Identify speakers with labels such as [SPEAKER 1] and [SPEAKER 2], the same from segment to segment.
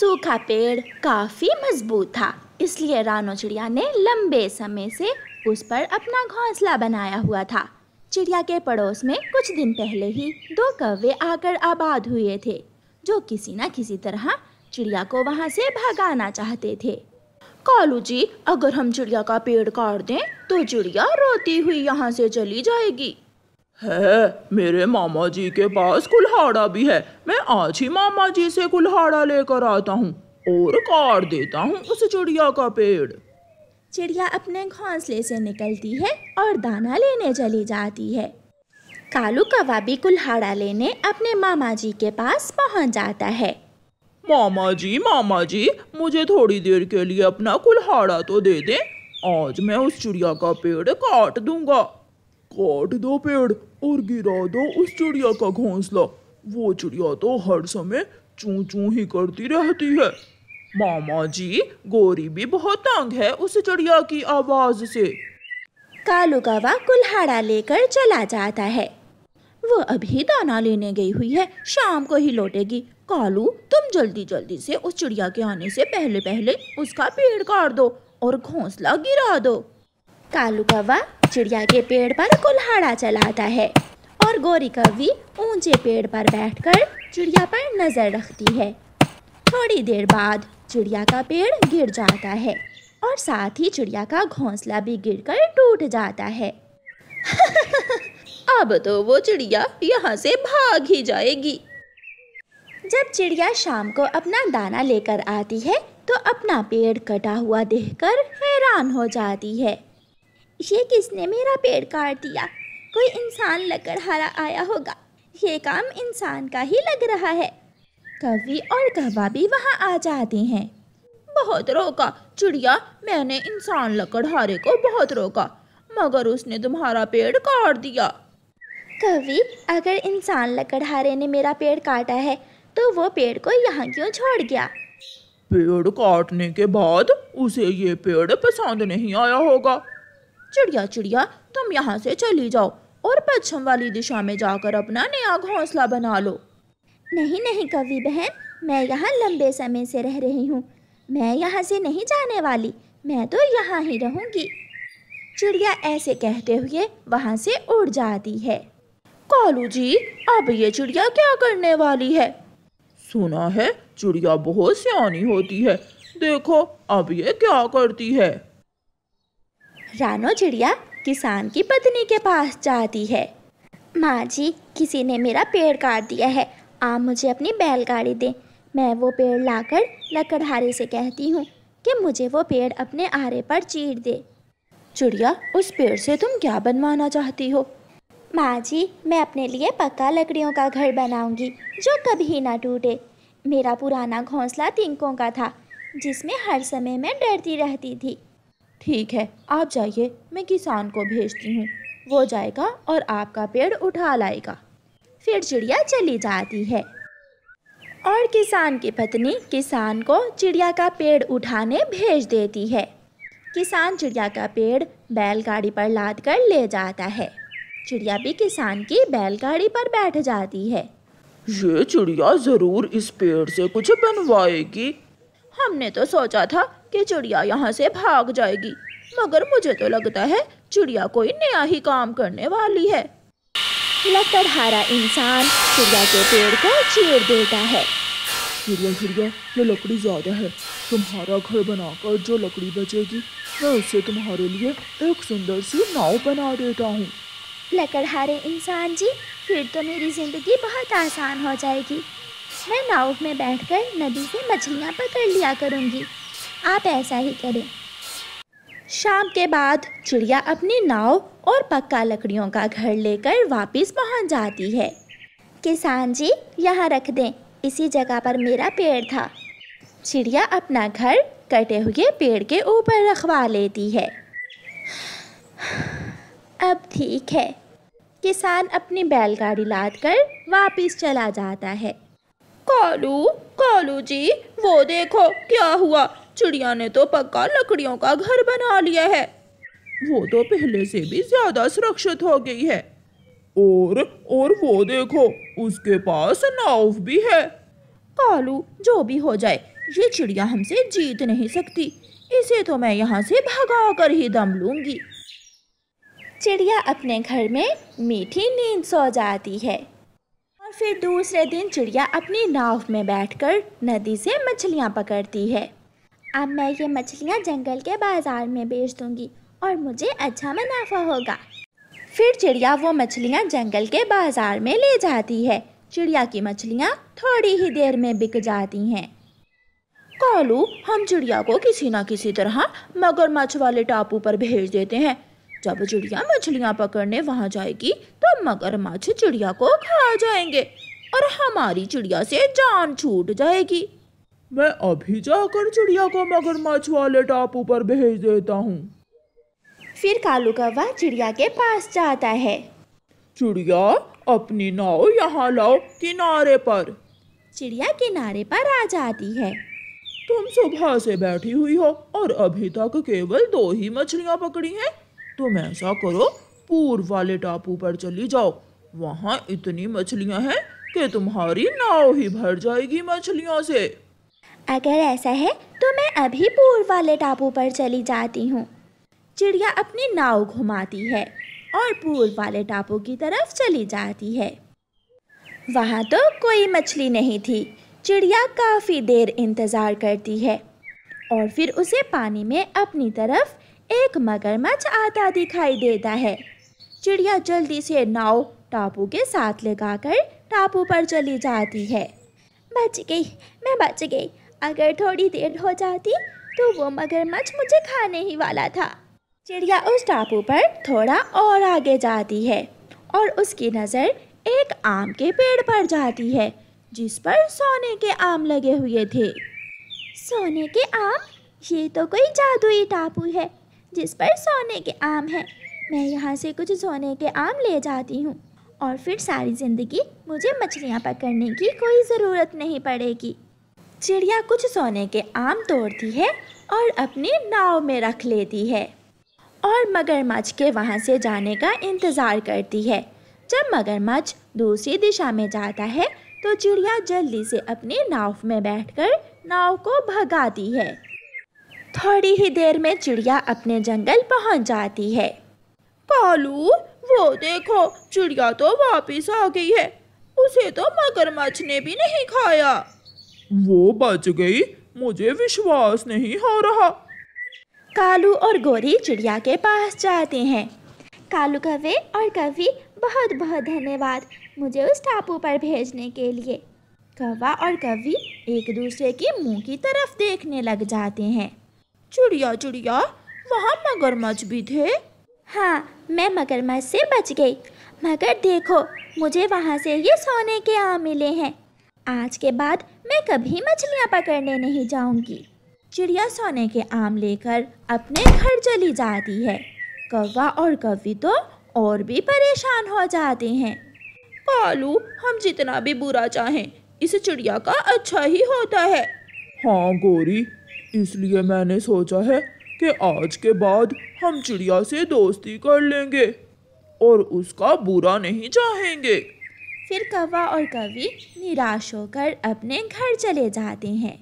[SPEAKER 1] सूखा पेड़ काफी मजबूत था, इसलिए रानो चिड़िया ने लंबे समय से उस पर अपना घोंसला बनाया हुआ था। चिड़िया के पड़ोस में कुछ दिन पहले ही 2 कौवे आकर आबाद हुए थे, जो किसी न किसी तरह चिड़िया को वहां से भगाना चाहते थे। कालू जी, अगर हम चिड़िया का पेड़ काट दें तो चिड़िया रोती हुई यहाँ से चली जाएगी।
[SPEAKER 2] है, मेरे मामा जी के पास कुल्हाड़ा भी है। मैं आज ही मामा जी से कुल्हाड़ा लेकर आता हूँ और काट देता हूँ उस चिड़िया का पेड़।
[SPEAKER 1] चिड़िया अपने घोंसले से निकलती है और दाना लेने चली जाती है। कालू कौवा भी कुल्हाड़ा लेने अपने मामा जी के पास पहुंच जाता है।
[SPEAKER 2] मामा जी, मुझे थोड़ी देर के लिए अपना कुल्हाड़ा तो दे दें। आज मैं उस चिड़िया का पेड़ काट दूंगा। काट दो पेड़ और गिरा दो उस चिड़िया का घोंसला। वो चिड़िया तो हर समय चूं चूं ही करती रहती है। मामा जी, गोरी भी बहुत तंग है उस चिड़िया की आवाज से।
[SPEAKER 1] कालू कौवा कुल्हाड़ा लेकर चला जाता है। वो अभी दाना लेने गई हुई है, शाम को ही लौटेगी। कालू, तुम जल्दी जल्दी से उस चिड़िया के आने से पहले पहले उसका पेड़ काट दो और घोंसला गिरा दो। कालू कौवा चिड़िया के पेड़ पर कुल्हाड़ा चलाता है और गोरी कौवी ऊंचे पेड़ पर बैठकर चिड़िया पर नजर रखती है। थोड़ी देर बाद चिड़िया का पेड़ गिर जाता है और साथ ही चिड़िया का घोंसला भी गिरकर टूट जाता है। अब तो वो चिड़िया यहाँ से भाग ही जाएगी। जब चिड़िया शाम को अपना दाना लेकर आती है तो अपना पेड़ कटा हुआ देखकर हैरान हो जाती है। ये किसने मेरा पेड़ काट दिया? कोई इंसान लकड़हारा आया होगा। ये काम इंसान का ही लग रहा है। कौवी और कौवा भी वहाँ आ जाते हैं। बहुत रोका चिड़िया, मैंने इंसान लकड़हारे को बहुत रोका, मगर उसने तुम्हारा पेड़ काट दिया। कौवी, अगर इंसान लकड़हारे ने मेरा पेड़ काटा है तो वो पेड़ को यहाँ क्यों छोड़ गया?
[SPEAKER 2] पेड़ काटने के बाद उसे ये पेड़ पसंद नहीं आया होगा।
[SPEAKER 1] चिड़िया, तुम यहाँ से चली जाओ और पश्चिम वाली दिशा में जाकर अपना नया घोंसला बना लो। नहीं कौवी बहन, मैं यहाँ लंबे समय से रह रही हूँ। मैं यहाँ से नहीं जाने वाली, मैं तो यहाँ ही रहूँगी। चिड़िया ऐसे कहते हुए वहाँ से उड़ जाती है। कालू जी, अब ये चिड़िया क्या करने वाली है?
[SPEAKER 2] सुना है चिड़िया बहुत सियानी होती है। देखो अब ये क्या करती है।
[SPEAKER 1] रानो चिड़िया किसान की पत्नी के पास जाती है। माँ जी, किसी ने मेरा पेड़ काट दिया है, आप मुझे अपनी बैलगाड़ी दें। मैं वो पेड़ लाकर लकड़हारे से कहती हूँ कि मुझे वो पेड़ अपने आरे पर चीर दे। चिड़िया, उस पेड़ से तुम क्या बनवाना चाहती हो? माँ जी, मैं अपने लिए पक्का लकड़ियों का घर बनाऊंगी जो कभी ना टूटे। मेरा पुराना घोंसला तिनकों का था, जिसमें हर समय मैं डरती रहती थी। ठीक है, आप जाइए, मैं किसान को भेजती हूँ। वो जाएगा और आपका पेड़ उठा लाएगा। फिर चिड़िया चली जाती है और किसान की पत्नी किसान को चिड़िया का पेड़ उठाने भेज देती है। किसान चिड़िया का पेड़ बैलगाड़ी पर लाद कर ले जाता है। चिड़िया भी किसान की बैलगाड़ी पर बैठ जाती है।
[SPEAKER 2] ये चिड़िया जरूर इस पेड़ से कुछ बनवाएगी।
[SPEAKER 1] हमने तो सोचा था कि चिड़िया यहाँ से भाग जाएगी, मगर मुझे तो लगता है चिड़िया कोई नया ही काम करने वाली है। लकड़हारा इंसान चिड़िया के पेड़ को चीर देता है।
[SPEAKER 2] चिड़िया, ये लकड़ी ज्यादा है। तुम्हारा घर बनाकर जो लकड़ी बचेगी मैं उससे तुम्हारे लिए एक सुंदर सी नाव बना देता हूँ।
[SPEAKER 1] लकड़हारे इंसान जी, फिर तो मेरी जिंदगी बहुत आसान हो जाएगी। मैं नाव में बैठकर नदी से मछलियाँ पकड़ लिया करूँगी। आप ऐसा ही करें। शाम के बाद चिड़िया अपनी नाव और पक्का लकड़ियों का घर लेकर वापस पहुँच जाती है। किसान जी, यहाँ रख दें, इसी जगह पर मेरा पेड़ था। चिड़िया अपना घर कटे हुए पेड़ के ऊपर रखवा लेती है। अब ठीक है। किसान अपनी बैलगाड़ी लादकर वापस चला जाता है। कालू जी, वो देखो क्या हुआ। चिड़िया ने तो पक्का लकड़ियों का घर बना लिया है।
[SPEAKER 2] वो तो पहले से भी ज्यादा सुरक्षित हो गई है। और वो देखो, उसके पास नाव भी है।
[SPEAKER 1] कालू, जो भी हो जाए, ये चिड़िया हमसे जीत नहीं सकती, इसे तो मैं यहाँ से भगा कर ही दम लूंगी। चिड़िया अपने घर में मीठी नींद सो जाती है और फिर दूसरे दिन चिड़िया अपनी नाव में बैठकर नदी से मछलियाँ पकड़ती है। अब मैं ये मछलियाँ जंगल के बाजार में बेच दूंगी और मुझे अच्छा मुनाफा होगा। फिर चिड़िया वो मछलियाँ जंगल के बाजार में ले जाती है। चिड़िया की मछलियाँ थोड़ी ही देर में बिक जाती हैं। कालू, हम चिड़िया को किसी न किसी तरह मगरमच्छ वाले टापू पर भेज देते हैं। जब चिड़िया मछलियाँ पकड़ने वहाँ जाएगी तो मगरमच्छ चिड़िया को खा जाएंगे और हमारी चिड़िया से जान छूट जाएगी।
[SPEAKER 2] मैं अभी जाकर चिड़िया को मगरमच्छ वाले टापू पर भेज देता हूँ।
[SPEAKER 1] फिर कालू कौवा चिड़िया के पास जाता है।
[SPEAKER 2] चिड़िया, अपनी नाव यहाँ लाओ किनारे पर।
[SPEAKER 1] चिड़िया किनारे पर आ जाती है।
[SPEAKER 2] तुम सुबह से बैठी हुई हो और अभी तक केवल 2 ही मछलियाँ पकड़ी हैं। तुम ऐसा करो, पूर्व वाले टापू पर चली जाओ। वहाँ इतनी मछलियाँ हैं कि तुम्हारी नाव ही भर जाएगी मछलियों से।
[SPEAKER 1] अगर ऐसा है तो मैं अभी पूर्व वाले टापू पर चली जाती हूँ। चिड़िया अपनी नाव घुमाती है और पूर्व वाले टापू की तरफ चली जाती है। वहाँ तो कोई मछली नहीं थी। चिड़िया काफ़ी देर इंतज़ार करती है और फिर उसे पानी में अपनी तरफ एक मगरमच्छ आता दिखाई देता है। चिड़िया जल्दी से नाव टापू के साथ लगाकर टापू पर चली जाती है। बच गई, मैं बच गई। अगर थोड़ी देर हो जाती तो वो मगरमच्छ मुझे खाने ही वाला था। चिड़िया उस टापू पर थोड़ा और आगे जाती है और उसकी नज़र एक आम के पेड़ पर जाती है जिस पर सोने के आम लगे हुए थे। सोने के आम? ये तो कोई जादुई टापू है जिस पर सोने के आम हैं। मैं यहाँ से कुछ सोने के आम ले जाती हूँ और फिर सारी ज़िंदगी मुझे मछलियाँ पकड़ने की कोई ज़रूरत नहीं पड़ेगी। चिड़िया कुछ सोने के आम तोड़ती है और अपनी नाव में रख लेती है और मगरमच्छ के वहाँ से जाने का इंतज़ार करती है। जब मगरमच्छ दूसरी दिशा में जाता है तो चिड़िया जल्दी से अपनी नाव में बैठकर नाव को भगाती है। थोड़ी ही देर में चिड़िया अपने जंगल पहुँच जाती है।
[SPEAKER 2] कालू, वो देखो, चिड़िया तो वापस आ गई है। उसे तो मगरमच्छ ने भी नहीं खाया। वो बच गई, मुझे विश्वास नहीं हो रहा।
[SPEAKER 1] कालू और गोरी चिड़िया के पास जाते हैं। कालू कौवे और कौवी, बहुत बहुत धन्यवाद मुझे उस टापू पर भेजने के लिए। कौवा और कौवी एक दूसरे की मुंह की तरफ देखने लग जाते हैं।
[SPEAKER 2] चिड़िया चिड़िया, वहाँ मगरमच्छ भी थे?
[SPEAKER 1] हाँ, मैं मगरमच्छ से बच गई, मगर देखो मुझे वहाँ से ये सोने के आम मिले हैं। आज के बाद मैं कभी मछलियाँ पकड़ने नहीं जाऊँगी। चिड़िया सोने के आम लेकर अपने घर चली जाती है। कौवा और कौवी तो और भी परेशान हो जाते हैं।
[SPEAKER 2] कालू, हम जितना भी बुरा चाहें, इस चिड़िया का अच्छा ही होता है। हाँ गोरी, इसलिए मैंने सोचा है कि आज के बाद हम चिड़िया से दोस्ती कर लेंगे और उसका बुरा नहीं चाहेंगे।
[SPEAKER 1] फिर कौवा और कौवी निराश होकर अपने घर चले जाते हैं।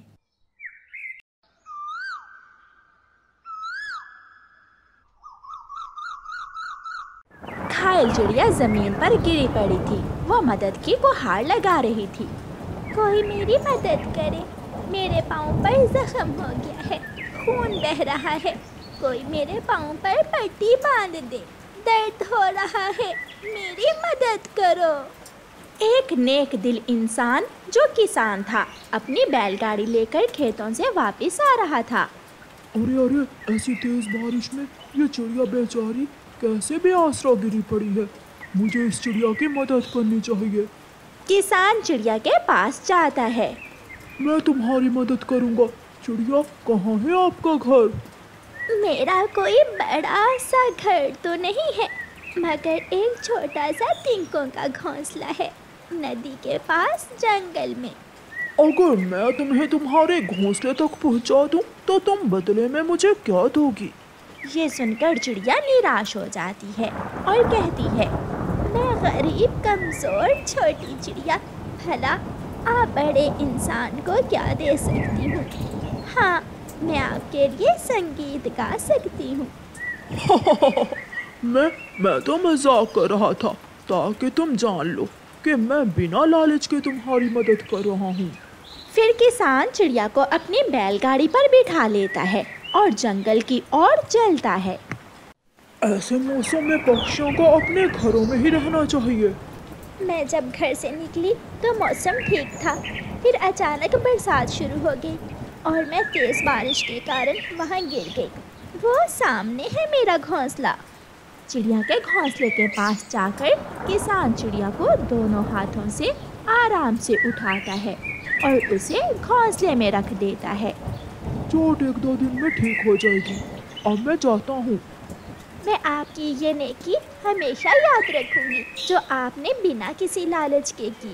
[SPEAKER 1] घायल चिड़िया जमीन पर गिरी पड़ी थी। वो मदद की गुहार लगा रही थी। कोई मेरी मदद करे, मेरे पाँव पर जख्म हो गया है, खून बह रहा है। कोई मेरे पाँव पर पट्टी बांध दे, दर्द हो रहा है, मेरी मदद करो। एक नेक दिल इंसान जो किसान था अपनी बैलगाड़ी लेकर खेतों से वापस आ रहा था।
[SPEAKER 2] अरे अरे, ऐसी तेज बारिश में ये चिड़िया बेचारी कैसे बेआसरा गिरी पड़ी है। मुझे इस चिड़िया की मदद करनी चाहिए।
[SPEAKER 1] किसान चिड़िया के पास जाता है।
[SPEAKER 2] मैं तुम्हारी मदद करूँगा। चिड़िया, कहाँ है आपका घर?
[SPEAKER 1] मेरा कोई बड़ा सा घर तो नहीं है, मगर एक छोटा सा तिनकों का घोंसला है नदी के पास जंगल में।
[SPEAKER 2] अगर मैं तुम्हें तुम्हारे घोंसले तक पहुंचा दूं तो तुम बदले में मुझे क्या दोगी?
[SPEAKER 1] ये सुनकर चिड़िया निराश हो जाती है और कहती है, मैं गरीब कमज़ोर छोटी चिड़िया, भला आप बड़े इंसान को क्या दे सकती हूँ? हाँ, मैं आपके लिए संगीत गा सकती हूँ।
[SPEAKER 2] मैं तो मजाक कर रहा था ताकि तुम जान लो कि मैं बिना लालच के तुम्हारी मदद कर रहा हूँ।
[SPEAKER 1] फिर किसान चिड़िया को अपनी बैलगाड़ी पर बिठा लेता है और जंगल की ओर चलता है।
[SPEAKER 2] ऐसे मौसम में पक्षियों को अपने घरों में ही रहना चाहिए।
[SPEAKER 1] मैं जब घर से निकली तो मौसम ठीक था, फिर अचानक बरसात शुरू हो गई और मैं तेज बारिश के कारण वहाँ गिर गई। वो सामने है मेरा घोंसला। चिड़िया के घोंसले के पास जाकर किसान चिड़िया को दोनों हाथों से आराम से उठाता है और उसे घोंसले में रख देता है।
[SPEAKER 2] चोट 1-2 दिन में ठीक हो जाएगी। अब मैं जाता हूँ।
[SPEAKER 1] मैं आपकी ये नेकी हमेशा याद रखूंगी जो आपने बिना किसी लालच के की।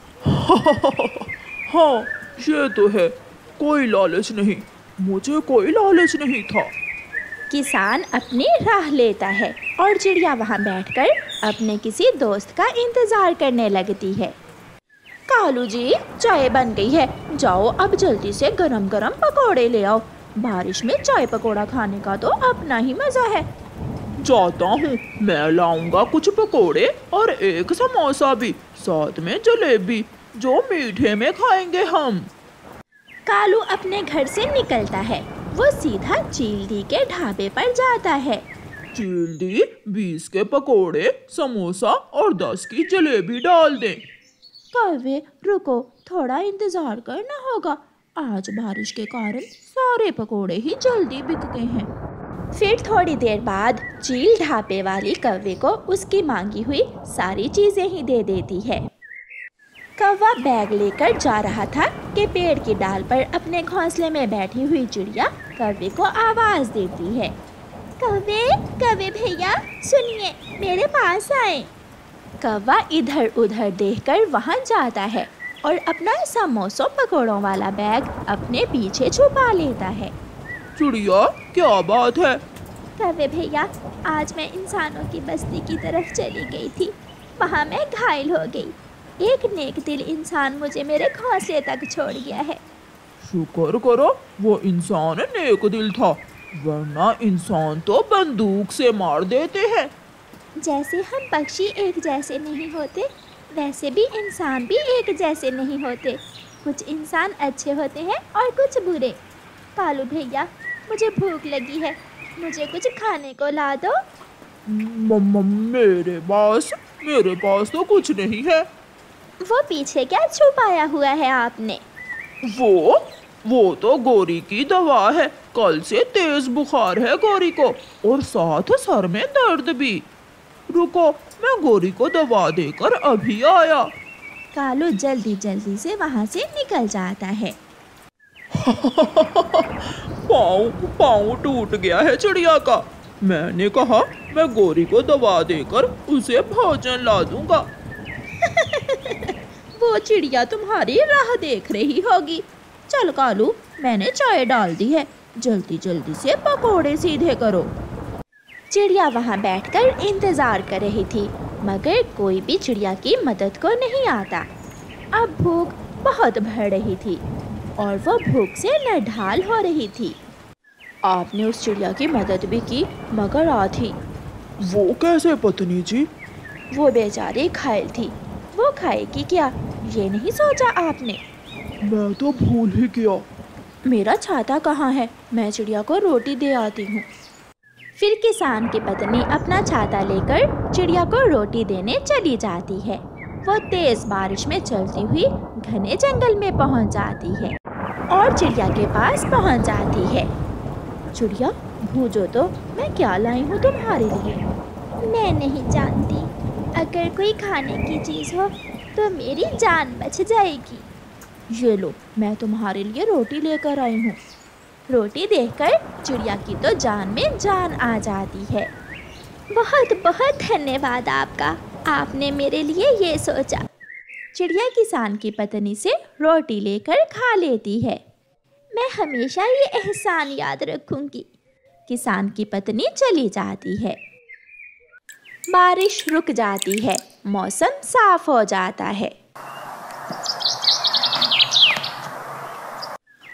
[SPEAKER 2] हाँ, ये तो है, कोई लालच नहीं, मुझे कोई लालच नहीं था।
[SPEAKER 1] किसान अपनी राह लेता है और चिड़िया वहाँ बैठकर अपने किसी दोस्त का इंतजार करने लगती है। कालू जी, चाय बन गई है, जाओ अब जल्दी से गरम गरम पकोड़े ले आओ। बारिश में चाय पकोड़ा खाने का तो अपना ही मजा है।
[SPEAKER 2] जाता हूँ, मैं लाऊंगा कुछ पकोड़े और एक समोसा भी, साथ में जलेबी, जो मीठे में खाएंगे हम।
[SPEAKER 1] कालू अपने घर से निकलता है। वो सीधा चील-दी के ढाबे पर जाता है।
[SPEAKER 2] चील-दी, 20 के पकोड़े, समोसा और 10 की जलेबी डाल दें।
[SPEAKER 1] कौवे, रुको, थोड़ा इंतजार करना होगा, आज बारिश के कारण सारे पकोड़े ही जल्दी बिक गए हैं। फिर थोड़ी देर बाद चील ढाबे वाली कौवे को उसकी मांगी हुई सारी चीजें ही दे देती है। कौवा बैग लेकर जा रहा था कि पेड़ की डाल पर अपने घोंसले में बैठी हुई चिड़िया कौवे को आवाज देती है। कौवे, कौवे भैया, सुनिए, मेरे पास आए। कौवा इधर उधर देखकर वहां जाता है और अपना समोसों पकोड़ों वाला बैग अपने पीछे छुपा लेता है।
[SPEAKER 2] चिड़िया, क्या बात है?
[SPEAKER 1] कौवे भैया, आज मैं इंसानों की बस्ती की तरफ चली गई थी, वहाँ मैं घायल हो गई। एक नेक दिल इंसान मुझे मेरे घोंसले तक छोड़ गया है।
[SPEAKER 2] शुक्र करो वो इंसान नेक दिल था, वरना इंसान तो बंदूक से मार देते हैं।
[SPEAKER 1] जैसे हम पक्षी एक जैसे नहीं होते, वैसे भी इंसान भी एक जैसे नहीं होते। कुछ इंसान अच्छे होते हैं और कुछ बुरे। कालू भैया, मुझे भूख लगी है, मुझे कुछ खाने को ला दो।
[SPEAKER 2] मेरे पास तो कुछ नहीं है।
[SPEAKER 1] वो पीछे क्या छुपाया हुआ है आपने?
[SPEAKER 2] वो तो गोरी की दवा है। कल से तेज बुखार है गोरी को और साथ सर में दर्द भी। रुको, मैं गोरी को दवा देकर अभी आया।
[SPEAKER 1] कालू जल्दी जल्दी से वहाँ से निकल जाता है।
[SPEAKER 2] पाँव टूट गया है चिड़िया का। मैंने कहा मैं गोरी को दवा देकर उसे भोजन ला दूंगा।
[SPEAKER 1] वो चिड़िया तुम्हारी राह देख रही होगी। चल कालू, मैंने चाय डाल दी है, जल्दी जल्दी से पकोड़े सीधे करो। चिड़िया वहाँ बैठकर इंतजार कर रही थी, मगर कोई भी चिड़िया की मदद को नहीं आता। अब भूख बहुत बढ़ रही थी और वो भूख से नढाल हो रही थी। आपने उस चिड़िया की मदद भी की, मगर आधी।
[SPEAKER 2] वो कैसे पत्नी जी?
[SPEAKER 1] वो बेचारी घायल थी, वो खाएगी क्या, ये नहीं सोचा आपने?
[SPEAKER 2] मैं तो भूल ही गया।
[SPEAKER 1] मेरा छाता कहाँ है? मैं चिड़िया को रोटी दे आती हूँ। फिर किसान की पत्नी अपना छाता लेकर चिड़िया को रोटी देने चली जाती है। वो तेज बारिश में चलती हुई घने जंगल में पहुँच जाती है और चिड़िया के पास पहुँच जाती है। चिड़िया, भूजो तो, मैं क्या लाई हूँ तुम्हारे लिए? मैं नहीं जानती, अगर कोई खाने की चीज़ हो तो मेरी जान बच जाएगी। ये लो, मैं तुम्हारे लिए रोटी लेकर आई हूँ। रोटी देखकर चिड़िया की तो जान में जान आ जाती है। बहुत बहुत धन्यवाद आपका, आपने मेरे लिए ये सोचा। चिड़िया किसान की पत्नी से रोटी लेकर खा लेती है। मैं हमेशा ये एहसान याद रखूंगी। किसान की पत्नी चली जाती है। बारिश रुक जाती है, मौसम साफ हो जाता है।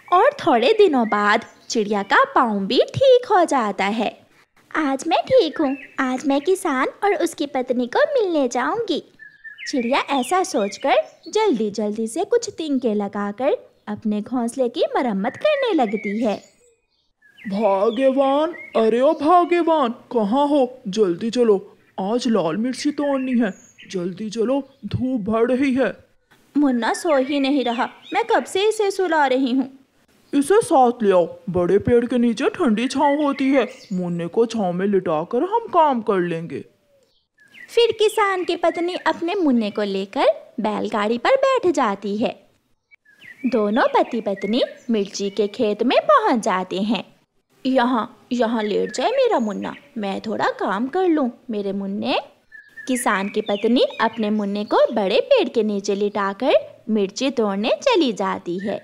[SPEAKER 1] और थोड़े दिनों बाद चिड़िया का पाँव भी ठीक हो जाता है। आज मैं ठीक हूँ, आज मैं किसान और उसकी पत्नी को मिलने जाऊंगी। चिड़िया ऐसा सोचकर जल्दी जल्दी से कुछ तिनके लगाकर अपने घोंसले की मरम्मत करने लगती है।
[SPEAKER 2] भाग्यवान, अरे ओ भाग्यवान, कहाँ हो? जल्दी चलो, आज लाल मिर्ची तोड़नी है। जल्दी चलो, धूप बढ़ रही है।
[SPEAKER 1] मुन्ना सो ही नहीं रहा, मैं कब से इसे सुला रही हूँ।
[SPEAKER 2] इसे साथ ले आओ, बड़े पेड़ के नीचे ठंडी छांव होती है। मुन्ने को छांव में लिटाकर हम काम कर लेंगे।
[SPEAKER 1] फिर किसान की पत्नी अपने मुन्ने को लेकर बैलगाड़ी पर बैठ जाती है। दोनों पति पत्नी मिर्ची के खेत में पहुंच जाते हैं। यहाँ लेट जाए मेरा मुन्ना, मैं थोड़ा काम कर लूं मेरे मुन्ने। किसान की पत्नी अपने मुन्ने को बड़े पेड़ के नीचे लिटाकर मिर्ची तोड़ने चली जाती है।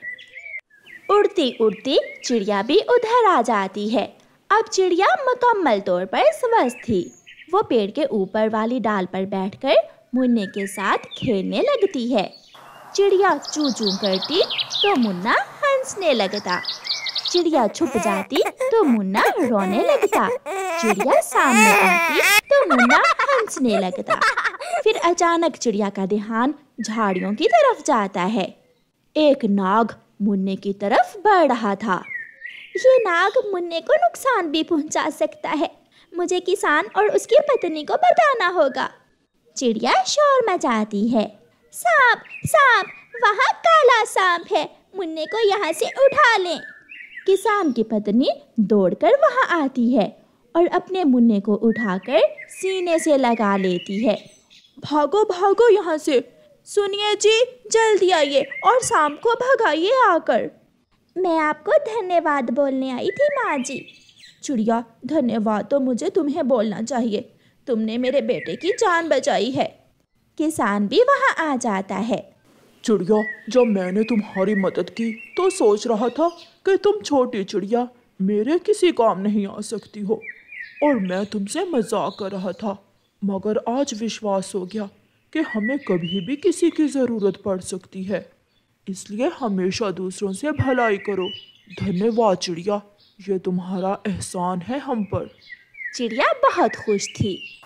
[SPEAKER 1] उड़ती उड़ती चिड़िया भी उधर आ जाती है। अब चिड़िया मुकम्मल तौर पर स्वस्थ थी। वो पेड़ के ऊपर वाली डाल पर बैठकर मुन्ने के साथ खेलने लगती है। चिड़िया चू चू करती तो मुन्ना हंसने लगता। चिड़िया छुप जाती तो मुन्ना रोने लगता। चिड़िया सामने आती तो मुन्ना हंसने लगता। फिर अचानक चिड़िया का ध्यान झाड़ियों की तरफ जाता है। एक नाग मुन्ने की तरफ बढ़ रहा था। ये नाग मुन्ने को नुकसान भी पहुंचा सकता है, मुझे किसान और उसकी पत्नी को बताना होगा। चिड़िया शोर मचाती है, सांप सांप, वहाँ काला सांप है, मुन्ने को यहाँ से उठा लें। किसान की पत्नी दौड़कर वहाँ आती है और अपने मुन्ने को उठाकर सीने से लगा लेती है।
[SPEAKER 2] भागो भागो यहाँ से, सुनिए जी, जल्दी आइए और सांप को भगाइए आकर।
[SPEAKER 1] मैं आपको धन्यवाद बोलने आई थी माँ जी।
[SPEAKER 2] चिड़िया, धन्यवाद तो मुझे तुम्हें बोलना चाहिए, तुमने मेरे बेटे की जान बचाई है।
[SPEAKER 1] किसान भी वहाँ आ जाता है।
[SPEAKER 2] चिड़िया, जब मैंने तुम्हारी मदद की तो सोच रहा था कि तुम छोटी चिड़िया मेरे किसी काम नहीं आ सकती हो और मैं तुमसे मजाक कर रहा था, मगर आज विश्वास हो गया कि हमें कभी भी किसी की ज़रूरत पड़ सकती है। इसलिए हमेशा दूसरों से भलाई करो। धन्यवाद चिड़िया, ये तुम्हारा एहसान है हम पर।
[SPEAKER 1] चिड़िया बहुत खुश थी।